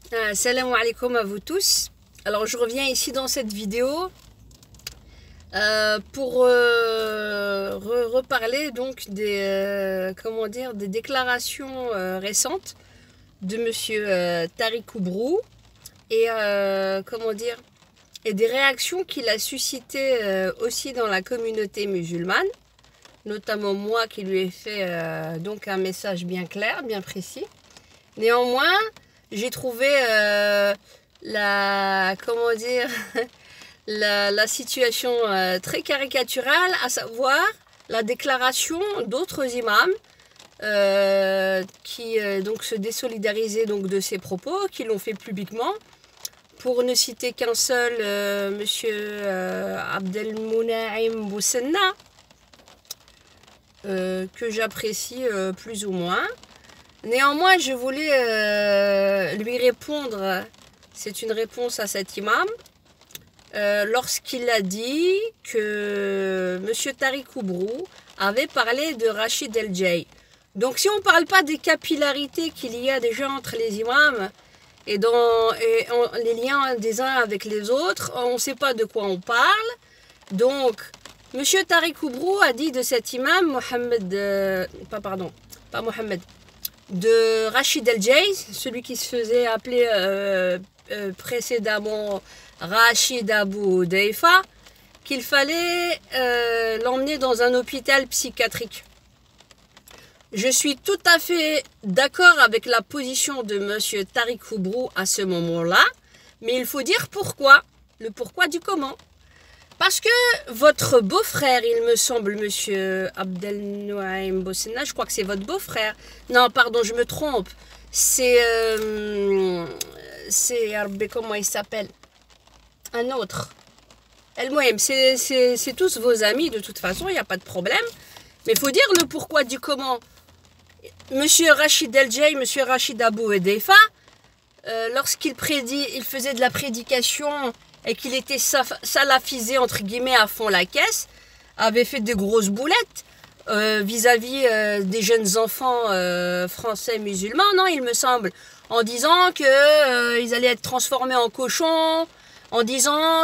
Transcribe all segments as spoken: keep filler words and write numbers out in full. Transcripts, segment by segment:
Euh, Salam alaikum à vous tous. Alors je reviens ici dans cette vidéo euh, pour euh, re reparler donc des euh, comment dire des déclarations euh, récentes de Monsieur euh, Tariq Oubrou et euh, comment dire et des réactions qu'il a suscitées euh, aussi dans la communauté musulmane, notamment moi qui lui ai fait euh, donc un message bien clair, bien précis. Néanmoins, j'ai trouvé euh, la, comment dire, la, la situation euh, très caricaturale, à savoir la déclaration d'autres imams euh, qui euh, donc se désolidarisaient donc de ces propos, qui l'ont fait publiquement. Pour ne citer qu'un seul, euh, monsieur euh, Abdelmounaïm Bousenna, euh, que j'apprécie euh, plus ou moins. Néanmoins, je voulais euh, lui répondre, c'est une réponse à cet imam, euh, lorsqu'il a dit que M. Tariq Oubrou avait parlé de Rachid El-Jay. Donc si on ne parle pas des capillarités qu'il y a déjà entre les imams et dans et on, les liens des uns avec les autres, on ne sait pas de quoi on parle. Donc, M. Tariq Oubrou a dit de cet imam, Mohamed, euh, pas pardon, pas Mohamed, de Rachid El-Jay, celui qui se faisait appeler euh, euh, précédemment Rachid Abou Deifa, qu'il fallait euh, l'emmener dans un hôpital psychiatrique. Je suis tout à fait d'accord avec la position de M. Tariq Oubrou à ce moment-là, mais il faut dire pourquoi, le pourquoi du comment. Parce que votre beau-frère, il me semble, monsieur Abdelmounaïm Bousenna, je crois que c'est votre beau-frère. Non, pardon, je me trompe. C'est... Euh, c'est... Comment il s'appelle? Un autre. El Mohem, c'est tous vos amis, de toute façon, il n'y a pas de problème. Mais il faut dire le pourquoi du comment. Monsieur Rachid El-Jay, monsieur Rachid Abou Deifa, euh, lorsqu'il prédit, il faisait de la prédication et qu'il était salafisé entre guillemets à fond la caisse, avait fait de grosses boulettes vis-à-vis euh, -vis, euh, des jeunes enfants euh, français musulmans, non, il me semble, en disant que euh, ils allaient être transformés en cochons, en disant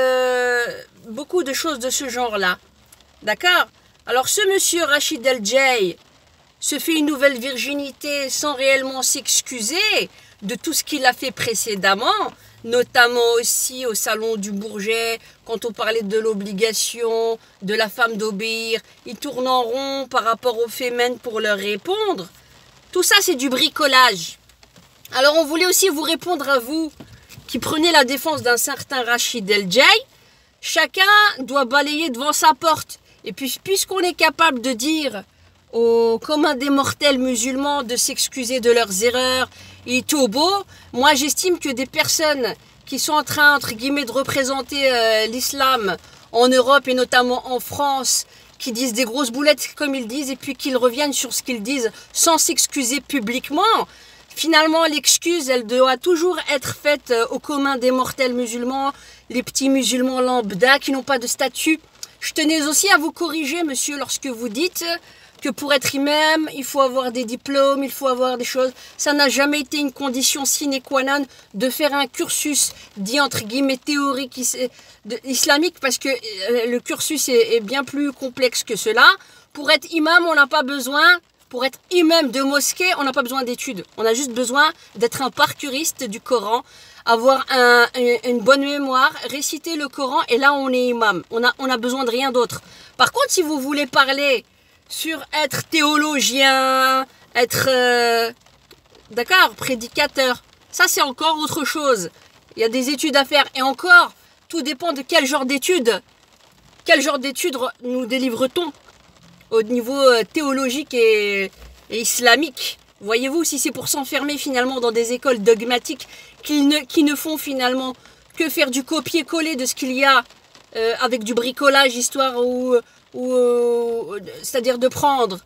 que beaucoup de choses de ce genre-là. D'accord? Alors ce monsieur Rachid El-Jay se fait une nouvelle virginité sans réellement s'excuser de tout ce qu'il a fait précédemment, notamment aussi au salon du Bourget, quand on parlait de l'obligation de la femme d'obéir, ils tournent en rond par rapport aux fémènes pour leur répondre. Tout ça, c'est du bricolage. Alors, on voulait aussi vous répondre à vous, qui prenez la défense d'un certain Rachid El-Jay. Chacun doit balayer devant sa porte. Et puis, puisqu'on est capable de dire aux communs des mortels musulmans de s'excuser de leurs erreurs et tout beau, moi j'estime que des personnes qui sont en train, entre guillemets, de représenter euh, l'islam en Europe et notamment en France, qui disent des grosses boulettes comme ils disent et puis qu'ils reviennent sur ce qu'ils disent sans s'excuser publiquement, finalement l'excuse elle doit toujours être faite aux communs des mortels musulmans, les petits musulmans lambda qui n'ont pas de statut. Je tenais aussi à vous corriger, monsieur, lorsque vous dites que pour être imam, il faut avoir des diplômes, il faut avoir des choses. Ça n'a jamais été une condition sine qua non de faire un cursus dit entre guillemets théorique islamique, parce que le cursus est, est bien plus complexe que cela. Pour être imam, on n'a pas besoin, pour être imam de mosquée, on n'a pas besoin d'études. On a juste besoin d'être un parcouriste du Coran, avoir un, une bonne mémoire, réciter le Coran, et là on est imam. On a, on a besoin de rien d'autre. Par contre, si vous voulez parler sur être théologien, être, euh, d'accord, prédicateur, ça c'est encore autre chose. Il y a des études à faire. Et encore, tout dépend de quel genre d'études. Quel genre d'études nous délivre-t-on au niveau euh, théologique et, et islamique? Voyez-vous, si c'est pour s'enfermer finalement dans des écoles dogmatiques qui ne, qui ne font finalement que faire du copier-coller de ce qu'il y a euh, avec du bricolage, histoire où... Ou, euh, c'est-à-dire de prendre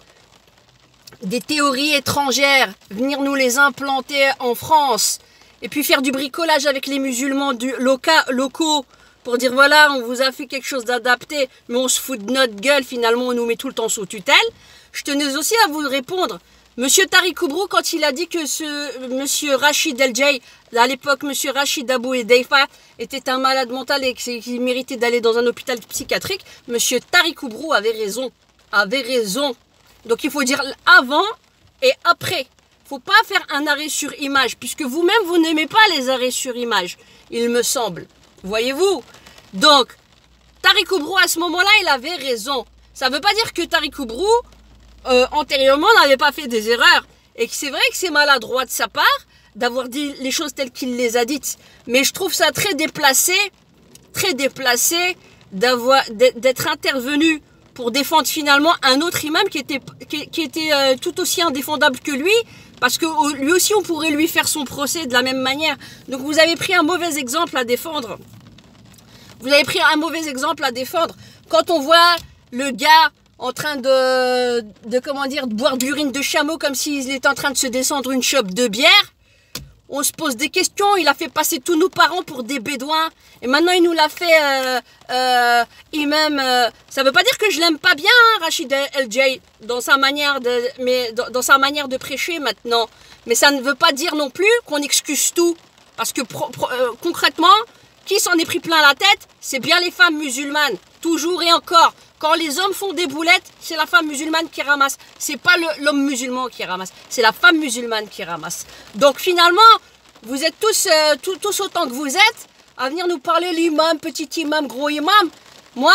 des théories étrangères, venir nous les implanter en France, et puis faire du bricolage avec les musulmans du loca, locaux, pour dire voilà, on vous a fait quelque chose d'adapté, mais on se fout de notre gueule, finalement on nous met tout le temps sous tutelle. Je tenais aussi à vous répondre Monsieur Tariq Koubrou, quand il a dit que ce Monsieur Rachid El-Jay, à l'époque Monsieur Rachid Abou Edeifa, était un malade mental et qu'il méritait d'aller dans un hôpital psychiatrique, Monsieur Tariq Koubrou avait raison. Avait raison. Donc il faut dire avant et après. Il ne faut pas faire un arrêt sur image, puisque vous-même, vous, vous n'aimez pas les arrêts sur image, il me semble. Voyez-vous? Donc, Tariq Koubrou, à ce moment-là, il avait raison. Ça ne veut pas dire que Tariq Koubrou, euh, antérieurement, n'avait pas fait des erreurs. Et que c'est vrai que c'est maladroit de sa part d'avoir dit les choses telles qu'il les a dites. Mais je trouve ça très déplacé, très déplacé d'avoir d'être intervenu pour défendre finalement un autre imam qui était, qui, qui était euh, tout aussi indéfendable que lui, parce que lui aussi on pourrait lui faire son procès de la même manière. Donc vous avez pris un mauvais exemple à défendre. Vous avez pris un mauvais exemple à défendre. Quand on voit le gars en train de, de comment dire, de boire de l'urine de chameau comme s'il était en train de se descendre une chope de bière, on se pose des questions. Il a fait passer tous nos parents pour des bédouins. Et maintenant, il nous l'a fait euh, euh, imam. Euh, ça ne veut pas dire que je l'aime pas bien, hein, Rachid El-Jay, dans sa manière de, mais dans, dans sa manière de prêcher maintenant. Mais ça ne veut pas dire non plus qu'on excuse tout. Parce que pro, pro, euh, concrètement, qui s'en est pris plein la tête? C'est bien les femmes musulmanes. Toujours et encore. Quand les hommes font des boulettes, c'est la femme musulmane qui ramasse. C'est pas l'homme musulman qui ramasse, c'est la femme musulmane qui ramasse. Donc finalement, vous êtes tous, euh, tous, tous autant que vous êtes, à venir nous parler l'imam, petit imam, gros imam. Moi,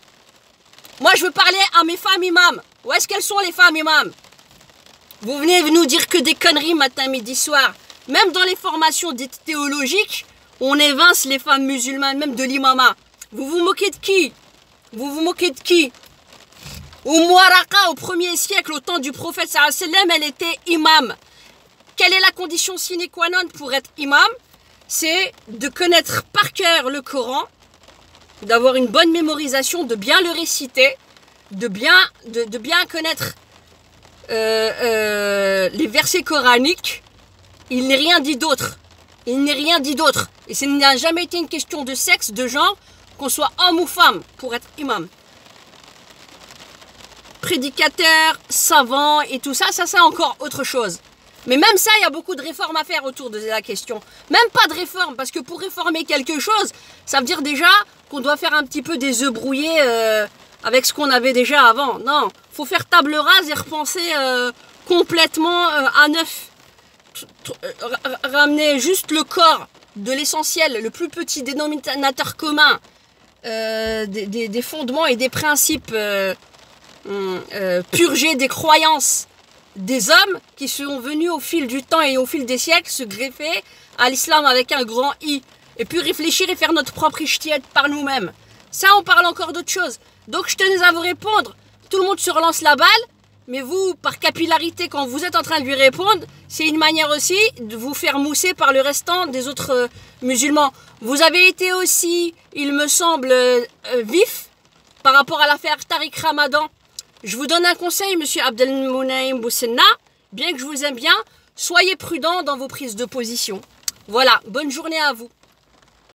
moi je veux parler à mes femmes imams. Où est-ce qu'elles sont les femmes imams? Vous venez nous dire que des conneries matin, midi, soir. Même dans les formations dites théologiques, on évince les femmes musulmanes, même de l'imama. Vous vous moquez de qui? Vous vous moquez de qui? Umm Waraka, au premier siècle, au temps du prophète sallallahu alayhi wa sallam, elle était imam. Quelle est la condition sine qua non pour être imam? C'est de connaître par cœur le Coran, d'avoir une bonne mémorisation, de bien le réciter, de bien, de, de bien connaître euh, euh, les versets coraniques. Il n'est rien dit d'autre. Il n'est rien dit d'autre. Et ce n'a jamais été une question de sexe, de genre, qu'on soit homme ou femme pour être imam. Prédicateur, savant et tout ça, ça c'est encore autre chose. Mais même ça, il y a beaucoup de réformes à faire autour de la question. Même pas de réforme, parce que pour réformer quelque chose, ça veut dire déjà qu'on doit faire un petit peu des œufs brouillés euh, avec ce qu'on avait déjà avant. Non, il faut faire table rase et repenser euh, complètement euh, à neuf. Ramener juste le corps de l'essentiel, le plus petit dénominateur commun, euh, des, des, des fondements et des principes euh, euh, purgés des croyances des hommes qui sont venus au fil du temps et au fil des siècles se greffer à l'islam avec un grand I, et puis réfléchir et faire notre propre ijtihad par nous-mêmes. Ça, on parle encore d'autre chose. Donc je tenais à vous répondre. Tout le monde se relance la balle, mais vous, par capillarité, quand vous êtes en train de lui répondre, c'est une manière aussi de vous faire mousser par le restant des autres euh, musulmans. Vous avez été aussi, il me semble, euh, vif par rapport à l'affaire Tariq Ramadan. Je vous donne un conseil, monsieur Abdelmounaïm Bousenna, bien que je vous aime bien, soyez prudent dans vos prises de position. Voilà, bonne journée à vous.